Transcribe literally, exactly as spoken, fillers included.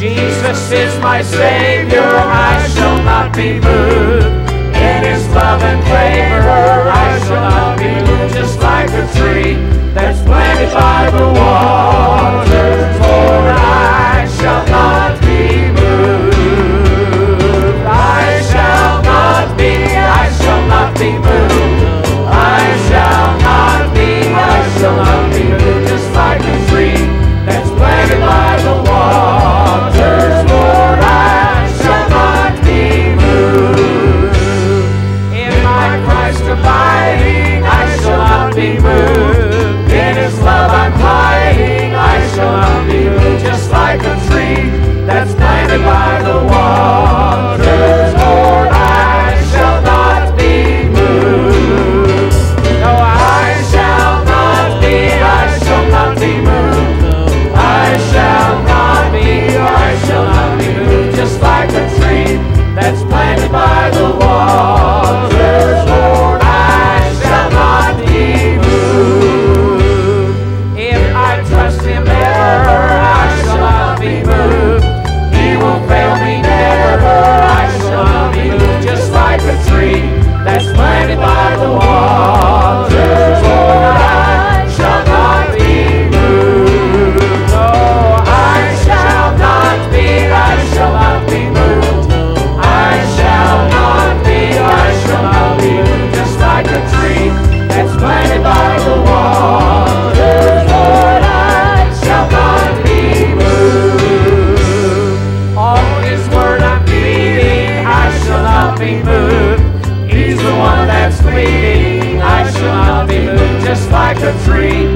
Jesus is my Savior, I shall not be moved. In His love and favor, I shall not be moved. Just like a tree that's planted by the waters, Lord, I shall not be moved. I shall not be, I shall not be moved. I shall not be, I shall not be moved. Just like a tree that's planted by the waters, Lord, I shall not be moved. In my Christ abiding, I shall not be moved. In His love I'm hiding, I shall not be moved. Just like a tree that's planted by the waters, Lord, I shall not be moved. No, I shall not be, I shall not be moved. I shall not be, I shall not be moved. Just like a tree that's planted by the waters, Lord, I shall not be moved. If I trust Him ever, I shall not be moved. He will fail me never, I shall not be moved. Just like a tree that's planted by the waters, Lord, I shall not be moved. No, I shall not be, I shall not be moved. I shall not be, I shall not be moved. Just like a tree that's planted by the waters, Lord, I shall not be moved. On His word I'm feeding, I shall not be moved. He's the one that's leading, I shall not be moved. Just like a tree